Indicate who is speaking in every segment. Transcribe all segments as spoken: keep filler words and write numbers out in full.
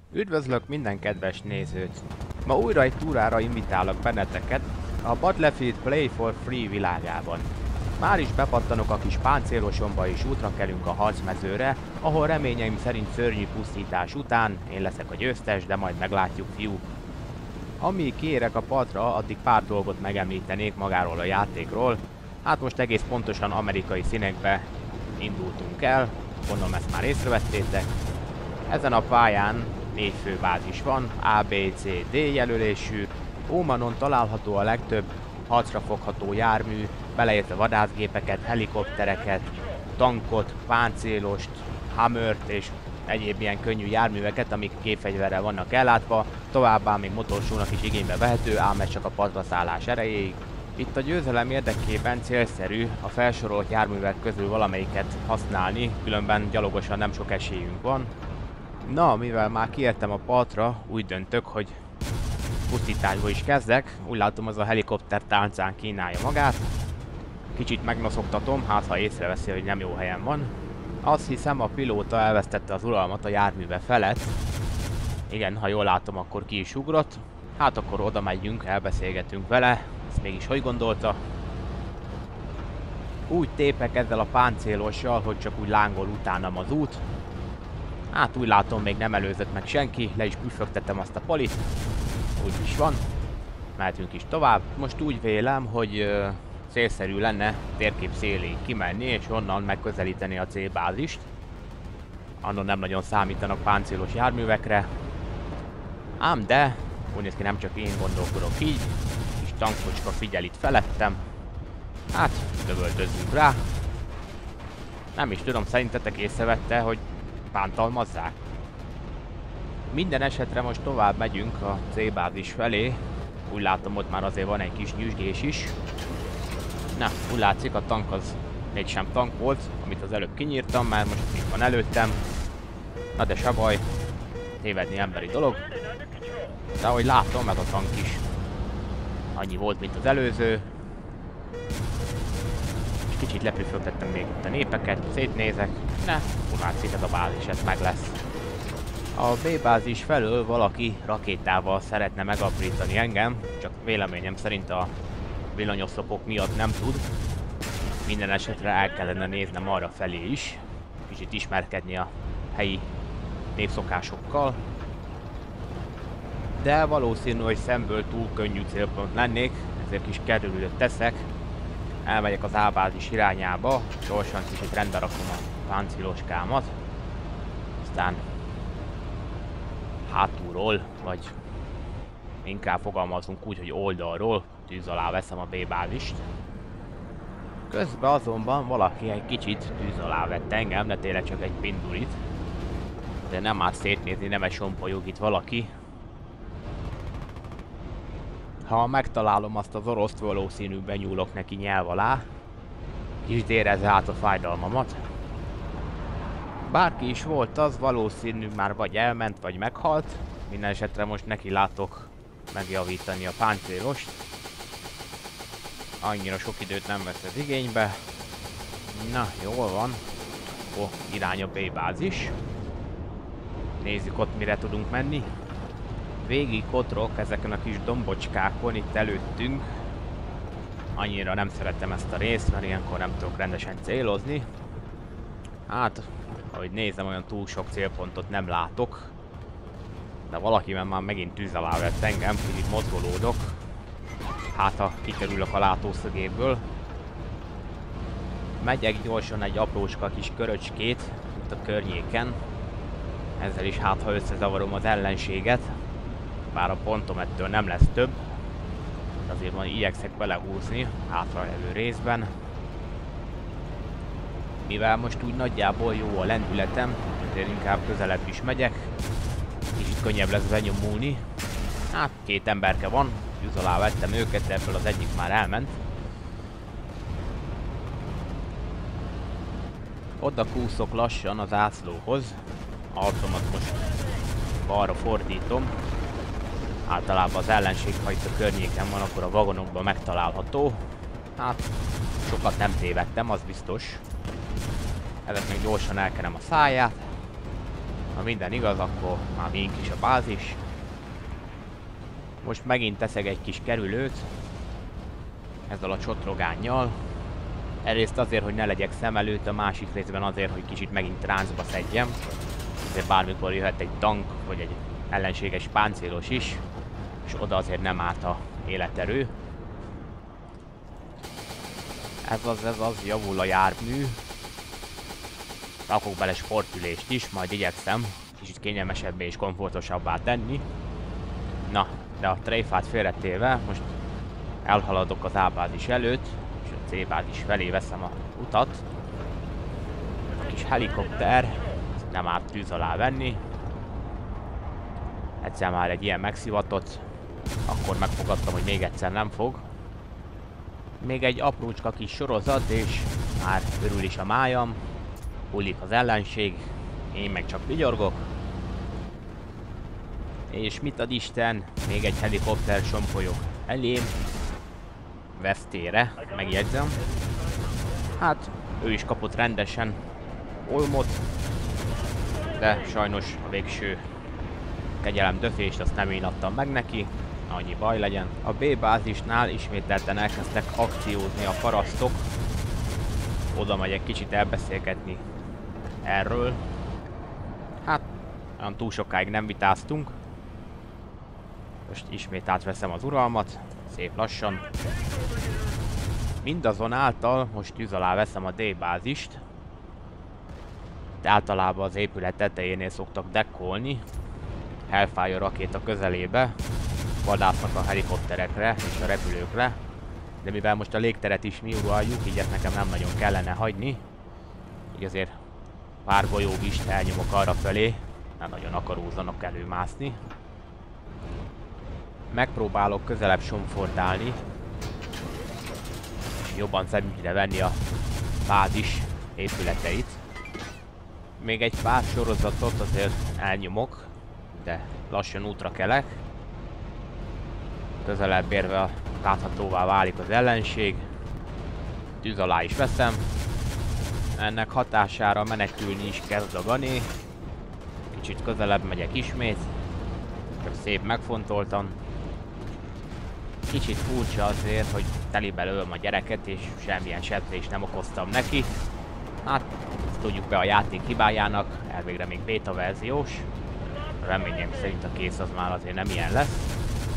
Speaker 1: Üdvözlök minden kedves nézőt! Ma újra egy túrára invitálok benneteket a Battlefield Play for Free világában. Már is bepattanok a kis páncélosomba és útra kelünk a harcmezőre, ahol reményeim szerint szörnyű pusztítás után én leszek a győztes, de majd meglátjuk, fiú. Amíg kiérek a padra, addig pár dolgot megemlítenék magáról a játékról. Hát most egész pontosan amerikai színekbe indultunk el, gondolom ezt már észrevettétek. Ezen a pályán négy főbázis van, A, B, C, D jelölésű. Ómanon található a legtöbb harcra fogható jármű, beleértve vadászgépeket, helikoptereket, tankot, páncélost, Hammert és egyéb ilyen könnyű járműveket, amik gépfegyverrel vannak ellátva, továbbá még motorsónak is igénybe vehető, ám ez csak a partraszállás erejéig. Itt a győzelem érdekében célszerű a felsorolt járművek közül valamelyiket használni, különben gyalogosan nem sok esélyünk van. Na, mivel már kiértem a partra, úgy döntök, hogy pusztításba is kezdek. Úgy látom, az a helikopter táncán kínálja magát. Kicsit megnoszogtatom, hát ha észreveszi, hogy nem jó helyen van. Azt hiszem, a pilóta elvesztette az uralmat a járműve felett. Igen, ha jól látom, akkor ki is ugrott. Hát akkor oda megyünk, elbeszélgetünk vele. Ezt mégis hogy gondolta? Úgy tépek ezzel a páncélossal, hogy csak úgy lángol utánam az út. Hát úgy látom, még nem előzött meg senki, le is büfögtettem azt a palit. Úgy is van. Mehetünk is tovább. Most úgy vélem, hogy ö, célszerű lenne térkép széléig kimenni, és onnan megközelíteni a célbázist. Annon nem nagyon számítanak páncélos járművekre. Ám de, úgy néz ki, nem csak én gondolkodok így. Kis tankocska figyel itt felettem. Hát, dövöltözzünk rá. Nem is tudom, szerintetek észrevette, hogy bántalmazzák? Minden esetre most tovább megyünk a C-bázis felé. Úgy látom, ott már azért van egy kis nyüzsgés is. Na, úgy látszik, a tank az mégsem tank volt, amit az előbb kinyírtam, mert most itt van előttem. Na de se baj, tévedni emberi dolog. De ahogy látom, ez a tank is annyi volt, mint az előző. És kicsit lepüföltettem még itt a népeket, szétnézek. Ne, úgy látszik, ez a bázis, ez meg lesz. A B-bázis felől valaki rakétával szeretne megaprítani engem, csak véleményem szerint a villanyoszlopok miatt nem tud. Minden esetre el kellene néznem arra felé is, kicsit ismerkedni a helyi népszokásokkal. De valószínű, hogy szemből túl könnyű célpont lennék, ezért kis kerülőt teszek. Elmegyek az A-bázis irányába, gyorsan kicsit rendbe rakom a páncéloskámat. Aztán hátulról, vagy inkább fogalmazunk úgy, hogy oldalról tűz alá veszem a B-bázist. Közben azonban valaki egy kicsit tűz alá vett engem, de tényleg csak egy pindulit. De nem árt szétnézni, nem egy sompoljuk itt valaki. Ha megtalálom azt az oroszt, valószínű benyúlok neki nyelv alá. Kicsit érezze át a fájdalmamat. Bárki is volt az, valószínű már vagy elment, vagy meghalt. Minden esetre most neki látok megjavítani a páncélost. Annyira sok időt nem vesz ez igénybe. Na, jól van. Ó, irány a B-bázis. Nézzük ott, mire tudunk menni. Végig kotrok ezeken a kis dombocskákon itt előttünk. Annyira nem szeretem ezt a részt, mert ilyenkor nem tudok rendesen célozni. Hát, ahogy nézem, olyan túl sok célpontot nem látok. De valakiben már megint tűz alá vett engem, kicsit mozgolódok. Hát, ha kikerülök a látószögéből. Megyek gyorsan egy apróska kis köröcskét itt a környéken. Ezzel is hát, ha összezavarom az ellenséget. Bár a pontom ettől nem lesz több. Azért majd igyekszek belehúzni hátralevő részben. Mivel most úgy nagyjából jó a lendületem, ezért inkább közelebb is megyek. Kicsit könnyebb lesz benyomulni. Hát két emberke van, tűz alá vettem őket, ebből az egyik már elment. Oda kúszok lassan az ászlóhoz. Arcomat most balra fordítom. Általában az ellenség, ha itt a környéken van, akkor a vagonokban megtalálható. Hát, sokat nem tévedtem, az biztos. Ezeknek gyorsan elkerem a száját. Ha minden igaz, akkor már mink is a bázis. Most megint teszek egy kis kerülőt. Ezzel a csotrogánnyal. Egyrészt azért, hogy ne legyek szem előtt, a másik részben azért, hogy kicsit megint ráncba szedjem. Azért bármikor jöhet egy tank, vagy egy ellenséges páncélos is, és oda azért nem árt a életerő. Ez az, ez az, javul a jármű. Rakok bele sportülést is, majd igyekszem kicsit kényelmesebbé és komfortosabbá tenni. Na, de a tréfát félretéve most elhaladok az A bázis előtt, és a C bázis felé veszem a utat. A kis helikopter, nem árt tűz alá venni. Egyszer már egy ilyen megszivatott, akkor megfogadtam, hogy még egyszer nem fog. Még egy aprócska kis sorozat, és már örül is a májam. Hullik az ellenség, én meg csak vigyorgok. És mit ad Isten, még egy helikopter sompolyog elém. Vesztére, megjegyzem. Hát, ő is kapott rendesen olmot, de sajnos a végső kegyelem döfést azt nem én adtam meg neki. Annyi baj legyen. A B bázisnál ismételten elkezdtek akciózni a parasztok. Oda megyek kicsit elbeszélgetni erről. Hát, olyan túl sokáig nem vitáztunk. Most ismét átveszem az uralmat, szép lassan. Mindazonáltal most tűz alá veszem a D bázist. De általában az épület tetejénél szoktak dekkolni. Hellfire rakéta közelébe. Vadásznak a helikopterekre és a repülőkre. De mivel most a légteret is mi uraljuk, így ezt nekem nem nagyon kellene hagyni. Így azért pár golyógist elnyomok arra felé. Nem nagyon akarózzanak előmászni. Megpróbálok közelebb somfordálni. És jobban szemügyre venni a bázis épületeit. Még egy pár sorozatot azért elnyomok, de lassan útra kelek. Közelebb érve láthatóvá válik az ellenség. Tűz alá is veszem. Ennek hatására menekülni is kezd a gané. Kicsit közelebb megyek ismét. Csak szép megfontoltan. Kicsit furcsa azért, hogy telibe lövöm a gyereket, és semmilyen sebzést nem okoztam neki. Hát, ezt tudjuk be a játék hibájának, elvégre még beta verziós. Reményem szerint a kész az már azért nem ilyen lesz.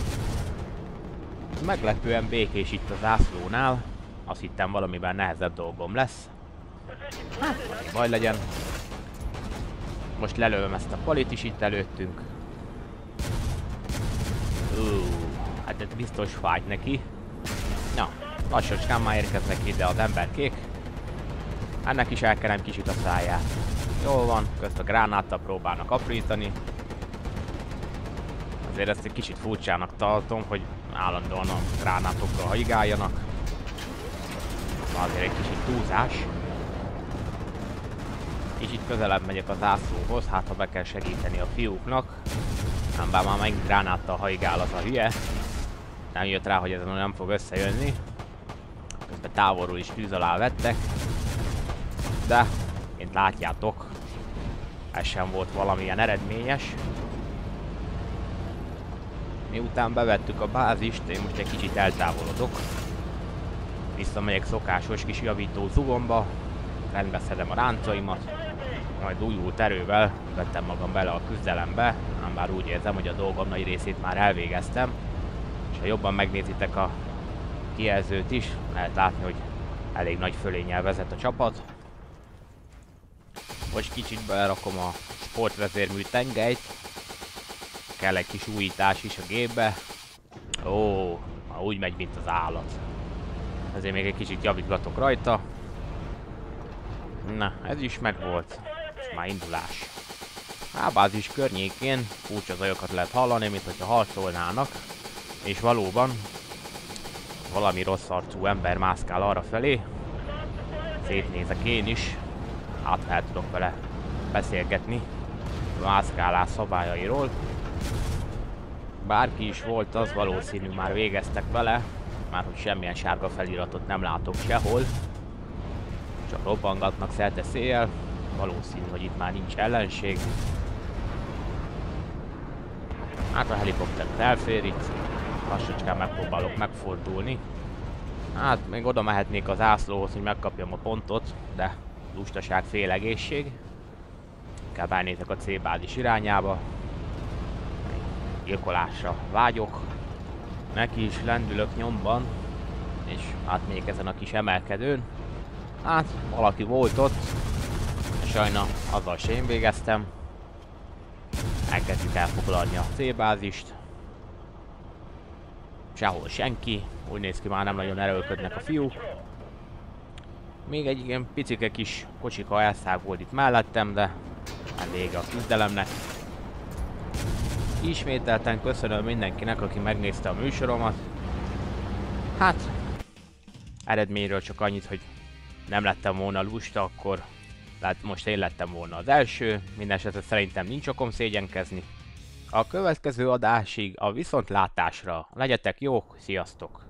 Speaker 1: Meglepően békés itt az zászlónál. Azt hittem valamiben nehezebb dolgom lesz. Hát, valami baj legyen. Most lelövöm ezt a palit is itt előttünk. Ú, hát ez biztos fájt neki. Na, lassacskán már érkeznek ide az emberkék. Ennek is elkerem kicsit a száját. Jól van, közt a gránáttal próbálnak aprítani. Azért ezt egy kicsit furcsának tartom, hogy állandóan a gránátokra haigáljanak. Azért egy kicsit túlzás. Kicsit közelebb megyek az zászlóhoz, hát ha be kell segíteni a fiúknak. Nem, bár már megint gránáttal haigál az a hülye. Nem jött rá, hogy ezen nem fog összejönni. Közben távolról is tűz alá vettek. De, mint látjátok, ez sem volt valamilyen eredményes. Miután bevettük a bázist, én most egy kicsit eltávolodok. Visszamegyek szokásos kis javító zugomba, rendbe szedem a ráncaimat, majd újult erővel vettem magam bele a küzdelembe, ám bár úgy érzem, hogy a dolgom nagy részét már elvégeztem. És ha jobban megnézitek a kijelzőt is, lehet látni, hogy elég nagy fölénnyel vezet a csapat. Most kicsit belerakom a sportvezérmű tengelyt. Kell egy kis újítás is a gépbe. Ó, már úgy megy, mint az állat. Ezért még egy kicsit javítgatok rajta. Na, ez is megvolt. És már indulás. A bázis környékén furcsa zajokat lehet hallani, mint hogyha harcolnának. És valóban valami rossz arcú ember mászkál arra felé. Szétnézek én is. Hát fel tudok vele beszélgetni a mászkálás szabályairól. Bárki is volt, az valószínű már végeztek vele, már hogy semmilyen sárga feliratot nem látok sehol. Csak robbangatnak szerte széjjel, valószínű, hogy itt már nincs ellenség. Hát a helikopter elfér itt. Lassacskán megpróbálok megfordulni. Hát még oda mehetnék az zászlóhoz, hogy megkapjam a pontot, de lustaság, fél egészség. Inkább elnézek a C-bázis irányába. Gyilkolásra vágyok. Neki is lendülök nyomban. És hát még ezen a kis emelkedőn. Hát valaki volt ott. Sajna azzal se én végeztem. Elkezdjük elfoglalni a C-bázist. Sehol senki. Úgy néz ki, már nem nagyon erőlködnek a fiúk. Még egy ilyen picike kis kocsika elszágolt itt mellettem, de már vége a küzdelemnek. Ismételten köszönöm mindenkinek, aki megnézte a műsoromat. Hát, eredményről csak annyit, hogy nem lettem volna lusta, akkor tehát most én lettem volna az első. Mindenesetre szerintem nincs okom szégyenkezni. A következő adásig a viszontlátásra legyetek jók, sziasztok!